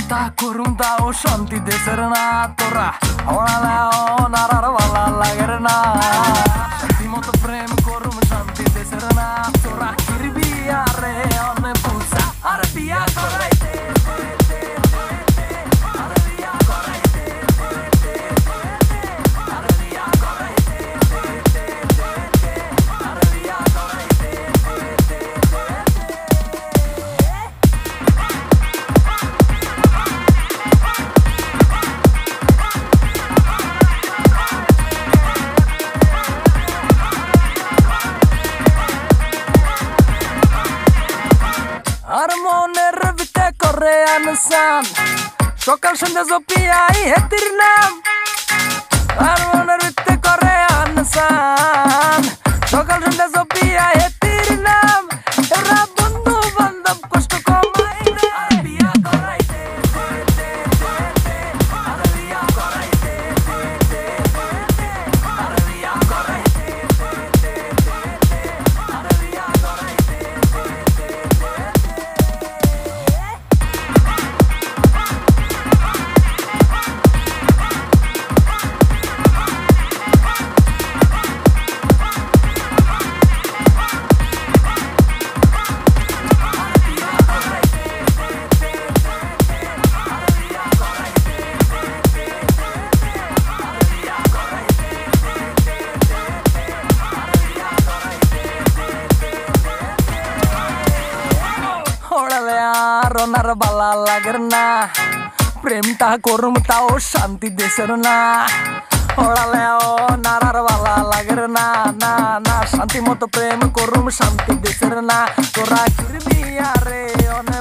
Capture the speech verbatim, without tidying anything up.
তা করুম তাও শান্তি দেশের না তোরা ওড়ালেও নারার ভালা লাগের না শান্তি মতো প্রেম করুম শান্তি দেশের না তোরা কিরবি আরে অনে বুঝা আর বিয়া করাইতে আর মনের ভিতরে করে আনসান সকাল সন্ধ্যা জপিয়াই হেতির নাম আর মনের ভিতরে করে আনসান সকাল সন্ধ্যা জপিয়াই হেতির নাম এরা বন্ধু বান্ধব কষ্ট কমাই আর বিয়া করাইতে আর বিয়া করাইতে আর বিয়া করাইতে আর বিয়া করাইতে ওড়ালে আর ওনার বালা লাগের না প্রেমটা করুম তাও শান্তি দেশের না ওড়ালে ও নারার বালা লাগের না না না শান্তি মতো প্রেম করুম শান্তি দেশের না তোরা কিরবি আরে